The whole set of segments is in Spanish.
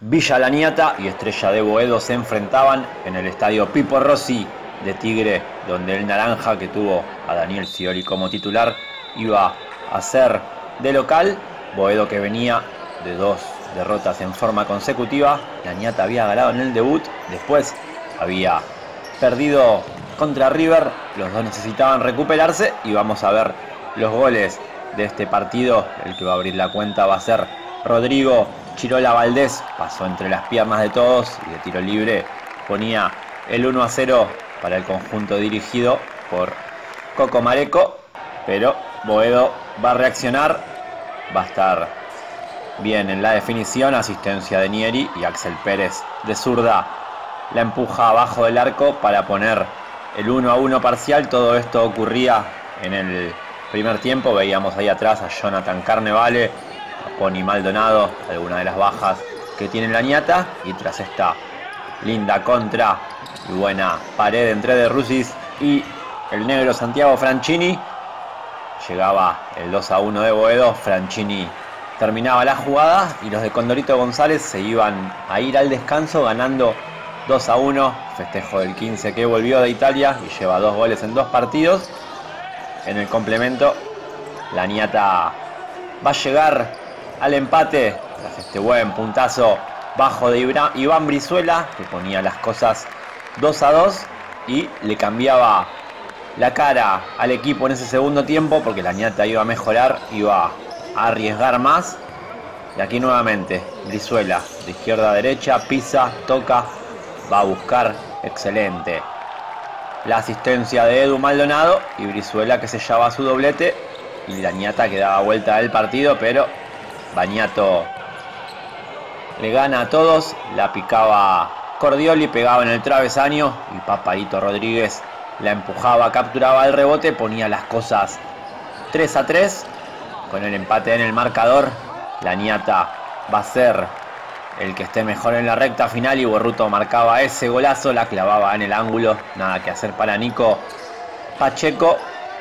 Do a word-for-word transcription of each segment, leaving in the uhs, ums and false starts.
Villa Laniata y Estrella de Boedo se enfrentaban en el estadio Pipo Rossi de Tigre, donde el naranja, que tuvo a Daniel Scioli como titular, iba a ser de local. Boedo, que venía de dos derrotas en forma consecutiva. Laniata había ganado en el debut, después había perdido contra River. Los dos necesitaban recuperarse y vamos a ver los goles de este partido. El que va a abrir la cuenta va a ser Rodrigo Chirola Valdés. Pasó entre las piernas de todos y de tiro libre ponía el uno a cero para el conjunto dirigido por Coco Mareco, pero Boedo va a reaccionar, va a estar bien en la definición. Asistencia de Nieri y Axel Pérez de zurda la empuja abajo del arco para poner el uno a uno parcial. Todo esto ocurría en el primer tiempo. Veíamos ahí atrás a Jonathan Carnevale, a Pony Maldonado, algunas de las bajas que tiene Laniata. Y tras esta linda contra y buena pared entre De Rusis y el negro Santiago Franchini, llegaba el dos a uno de Boedo. Franchini terminaba la jugada y los de Condorito González se iban a ir al descanso ganando dos a uno. Festejo del quince, que volvió de Italia y lleva dos goles en dos partidos. En el complemento, Laniata va a llegar al empate tras este buen puntazo bajo de Ibra, Iván Brizuela, que ponía las cosas dos a dos y le cambiaba la cara al equipo en ese segundo tiempo, porque Laniata iba a mejorar, iba a arriesgar más. Y aquí nuevamente Brizuela, de izquierda a derecha, pisa, toca, va a buscar. Excelente la asistencia de Edu Maldonado y Brizuela, que sellaba su doblete, y Laniata, que daba vuelta al partido, pero Bañato le gana a todos. La picaba Cordioli, pegaba en el travesaño y Paparito Rodríguez la empujaba, capturaba el rebote, ponía las cosas tres a tres. Con el empate en el marcador, Laniata va a ser el que esté mejor en la recta final y Borruto marcaba ese golazo, la clavaba en el ángulo. Nada que hacer para Nico Pacheco.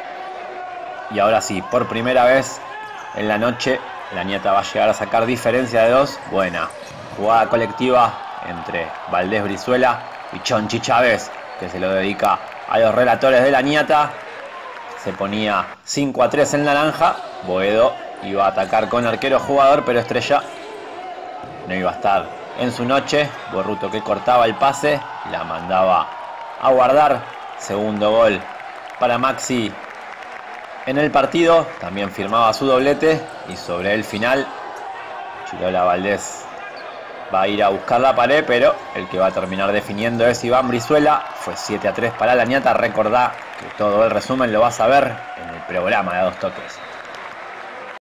Y ahora sí, por primera vez en la noche, Laniata va a llegar a sacar diferencia de dos. Buena jugada colectiva entre Valdés, Brizuela y Chonchi Chávez, que se lo dedica a los relatores de Laniata. Se ponía cinco a tres en naranja. Boedo iba a atacar con arquero jugador, pero Estrella no iba a estar en su noche. Borruto, que cortaba el pase, la mandaba a guardar. Segundo gol para Maxi en el partido. También firmaba su doblete y sobre el final Chirola Valdés va a ir a buscar la pared, pero el que va a terminar definiendo es Iván Brizuela. Fue siete a tres para Laniata. Recordá que todo el resumen lo vas a ver en el programa de A Dos Toques.